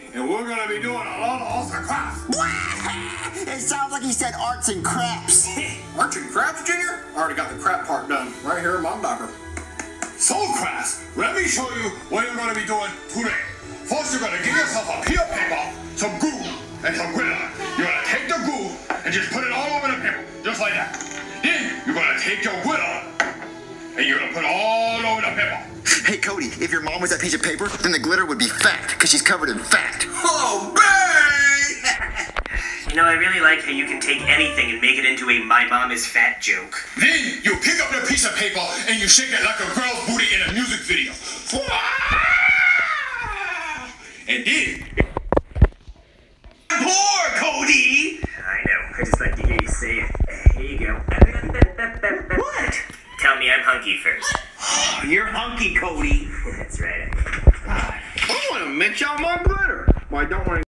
and we're gonna be doing a lot of arts and crafts. It sounds like he said arts and crafts. Arts and crafts, Junior? I already got the crap part done right here in my locker. So, crafts, let me show you what you're gonna be doing today. First, you're gonna get yourself a piece of paper, some glue, and some glitter. You're gonna take the glue and just put it all over the paper, just like that. Then you're gonna take your glitter and you're gonna put it all over the paper. Hey, Cody, if your mom was that piece of paper, then the glitter would be fat, because she's covered in fat. Oh, bang! You know, I really like how you can take anything and make it into a my mom is fat joke. Then you pick up the piece of paper and you shake it like a girl's booty in a music video. And then... Poor Cody! I know, I just like to hear you say it. Here you go. What? Tell me I'm hunky first. You're hunky, Cody. That's right. I want to mix out my glitter. Well, I don't want to